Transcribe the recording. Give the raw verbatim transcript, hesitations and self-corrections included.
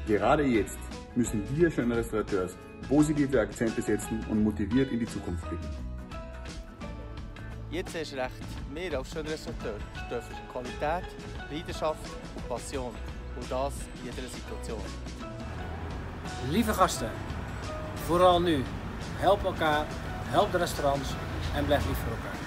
Gerade jetzt müssen wir schönen Restaurateurs positive Akzente setzen und motiviert in die Zukunft blicken. Jetzt erst recht, wir als Schönrestaurateur stehen für Qualität, Leidenschaft und Passion. Und das in jeder Situation. Lieve gasten, vooral nu, help elkaar, help de restaurants en blijf lief voor elkaar.